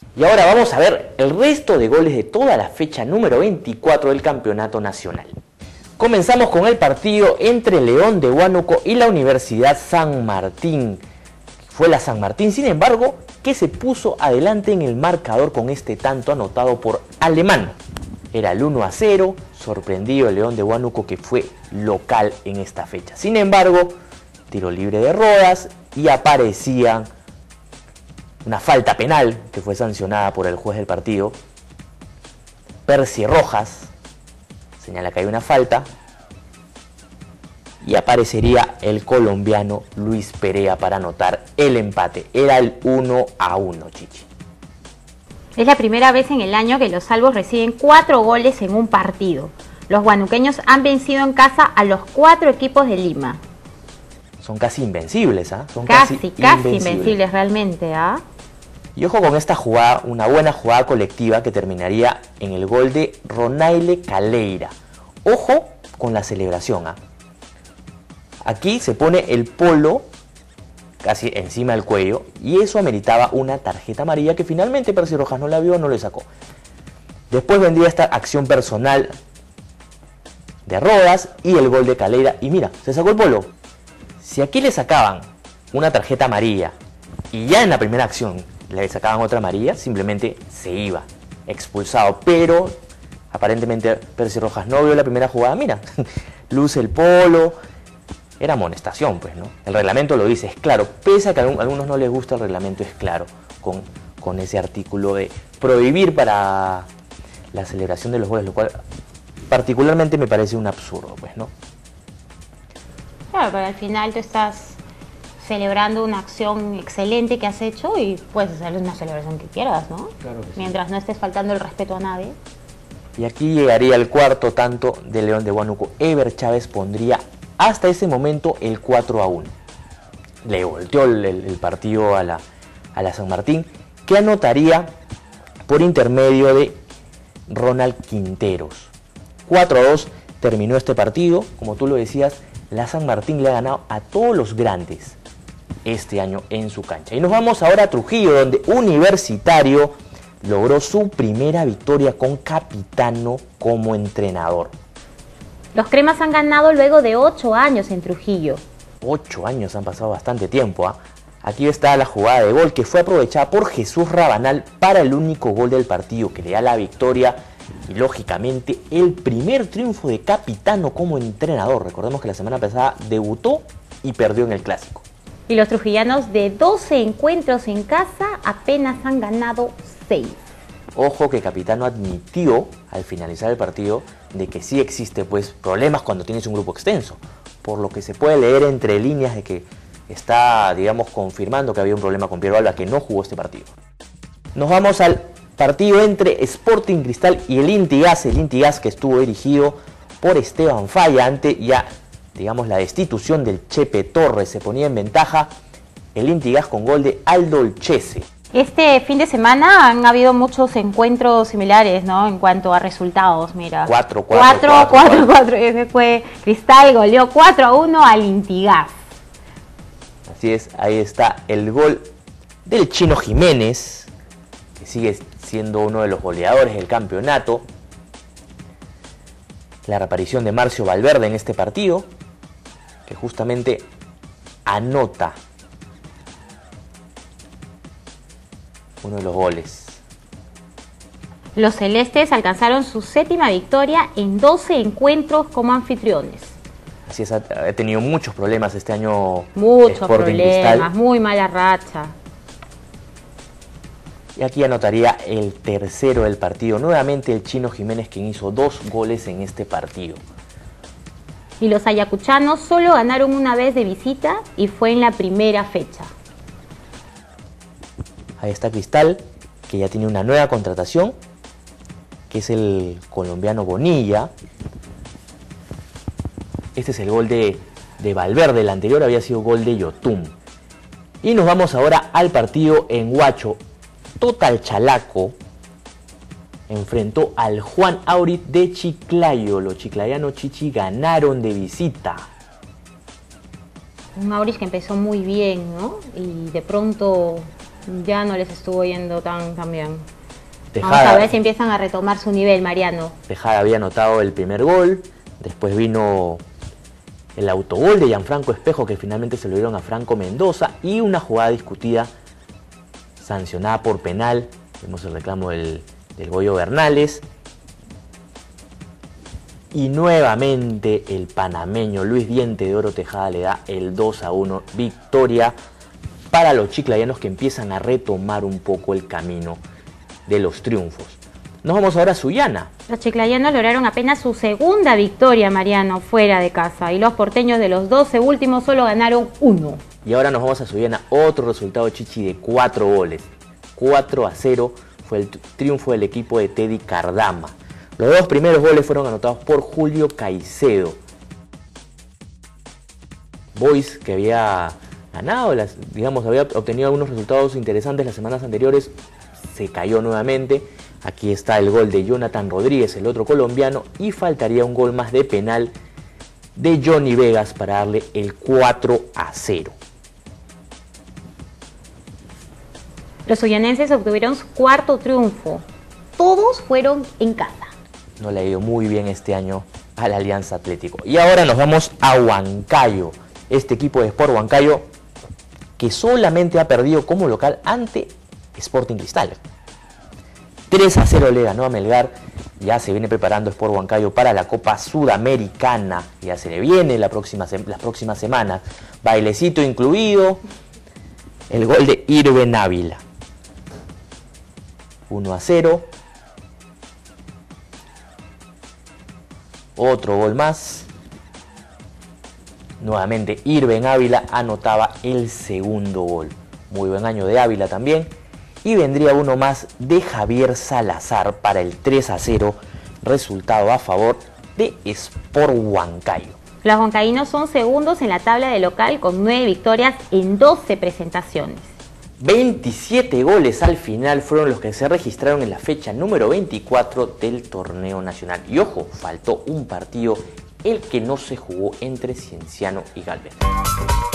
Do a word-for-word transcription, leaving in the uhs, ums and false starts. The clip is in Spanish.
Y ahora vamos a ver el resto de goles de toda la fecha número veinticuatro del Campeonato Nacional. Comenzamos con el partido entre León de Huánuco y la Universidad San Martín. Fue la San Martín, sin embargo, que se puso adelante en el marcador con este tanto anotado por Alemán. Era el uno a cero, sorprendido el León de Huánuco, que fue local en esta fecha. Sin embargo, tiro libre de Rodas y aparecía una falta penal que fue sancionada por el juez del partido. Percy Rojas señala que hay una falta y aparecería el colombiano Luis Perea para anotar el empate. Era el uno a uno, Chichi. Es la primera vez en el año que los salvos reciben cuatro goles en un partido. Los huanuqueños han vencido en casa a los cuatro equipos de Lima. Son casi invencibles, ¿ah? ¿eh? Son casi, casi, casi invencibles. invencibles realmente, ¿ah? ¿eh? Y ojo con esta jugada, una buena jugada colectiva que terminaría en el gol de Ronaile Caleira. Ojo con la celebración, ¿ah? ¿eh? Aquí se pone el polo casi encima del cuello y eso ameritaba una tarjeta amarilla que finalmente Percy Rojas no la vio, no le sacó. Después vendría esta acción personal de Rodas y el gol de Caleira y mira, se sacó el polo. Si aquí le sacaban una tarjeta amarilla y ya en la primera acción le sacaban otra amarilla, simplemente se iba expulsado, pero aparentemente Percy Rojas no vio la primera jugada, mira, luce el polo, era amonestación, pues, ¿no? El reglamento lo dice, es claro, pese a que a algunos no les gusta el reglamento, es claro, con, con ese artículo de prohibir para la celebración de los goles, lo cual particularmente me parece un absurdo, pues, ¿no? Claro, pero al final tú estás celebrando una acción excelente que has hecho y puedes hacer una celebración que quieras, ¿no? Claro que sí. Mientras no estés faltando el respeto a nadie. Y aquí llegaría el cuarto tanto de León de Huánuco. Ever Chávez pondría hasta ese momento el cuatro a uno. Le volteó el, el, el partido a la, a la San Martín, que anotaría por intermedio de Ronald Quinteros. cuatro a dos terminó este partido. Como tú lo decías, la San Martín le ha ganado a todos los grandes este año en su cancha. Y nos vamos ahora a Trujillo, donde Universitario logró su primera victoria con Capitano como entrenador. Los cremas han ganado luego de ocho años en Trujillo. Ocho años, han pasado bastante tiempo, ¿eh? Aquí está la jugada de gol que fue aprovechada por Jesús Rabanal para el único gol del partido que le da la victoria y lógicamente el primer triunfo de Capitano como entrenador. Recordemos que la semana pasada debutó y perdió en el Clásico. Y los trujillanos de doce encuentros en casa apenas han ganado seis. Ojo que Capitano admitió al finalizar el partido de que sí existe pues problemas cuando tienes un grupo extenso, por lo que se puede leer entre líneas de que está, digamos, confirmando que había un problema con Piero Alba, que no jugó este partido. Nos vamos al partido entre Sporting Cristal y el Intigas, el Intigas que estuvo dirigido por Esteban Falla ante ya, digamos, la destitución del Chepe Torres. Se ponía en ventaja el Intigas con gol de Aldo Olchese. Este fin de semana han habido muchos encuentros similares, ¿no? En cuanto a resultados, mira. cuatro cuatro. cuatro cuatro. Ese fue Cristal, goleó cuatro a uno al Intigas. Así es, ahí está el gol del Chino Jiménez, que sigue siendo uno de los goleadores del campeonato. La reaparición de Marcio Valverde en este partido, que justamente anota uno de los goles. Los celestes alcanzaron su séptima victoria en doce encuentros como anfitriones. Así es, ha tenido muchos problemas este año. Muchos Sporting problemas, Cristal. muy mala racha. Y aquí anotaría el tercero del partido. Nuevamente el Chino Jiménez, quien hizo dos goles en este partido. Y los ayacuchanos solo ganaron una vez de visita y fue en la primera fecha. Ahí está Cristal, que ya tiene una nueva contratación, que es el colombiano Bonilla. Este es el gol de, de Valverde, el anterior había sido gol de Yotún. Y nos vamos ahora al partido en Huacho. Total Chalaco enfrentó al Juan Auriz de Chiclayo. Los chiclayanos Chichi ganaron de visita. Un Auriz que empezó muy bien, ¿no? Y de pronto ya no les estuvo yendo tan, tan bien. Tejada, Vamos a ver si empiezan a retomar su nivel, Mariano. Tejada había anotado el primer gol, después vino el autogol de Gianfranco Espejo, que finalmente se lo dieron a Franco Mendoza, y una jugada discutida, sancionada por penal. Vemos el reclamo del, del Goyo Bernales. Y nuevamente el panameño Luis Diente de Oro Tejada le da el dos a uno, victoria para los chiclayanos, que empiezan a retomar un poco el camino de los triunfos. Nos vamos ahora a Sullana. Los chiclayanos lograron apenas su segunda victoria, Mariano, fuera de casa, y los porteños de los doce últimos solo ganaron uno. Y ahora nos vamos a Sullana, otro resultado, Chichi, de cuatro goles. cuatro a cero fue el triunfo del equipo de Teddy Cardama. Los dos primeros goles fueron anotados por Julio Caicedo. Boys, que había ganado, las, digamos, había obtenido algunos resultados interesantes las semanas anteriores, se cayó nuevamente. Aquí está el gol de Jonathan Rodríguez, el otro colombiano, y faltaría un gol más de penal de Johnny Vegas para darle el cuatro a cero. Los suyanenses obtuvieron su cuarto triunfo. Todos fueron en casa. No le ha ido muy bien este año a la Alianza Atlético. Y ahora nos vamos a Huancayo. Este equipo de Sport Huancayo, que solamente ha perdido como local ante Sporting Cristal. tres a cero le ganó a Melgar. Ya se viene preparando Sport Huancayo para la Copa Sudamericana. Ya se le viene la próxima, las próximas semanas. Bailecito incluido. El gol de Irben Ávila. uno a cero. Otro gol más. Nuevamente Irben Ávila anotaba el segundo gol. Muy buen año de Ávila también. Y vendría uno más de Javier Salazar para el tres a cero. Resultado a favor de Sport Huancayo. Los huancaínos son segundos en la tabla de local con nueve victorias en doce presentaciones. veintisiete goles al final fueron los que se registraron en la fecha número veinticuatro del torneo nacional. Y ojo, faltó un partido, el que no se jugó entre Cienciano y Galvez.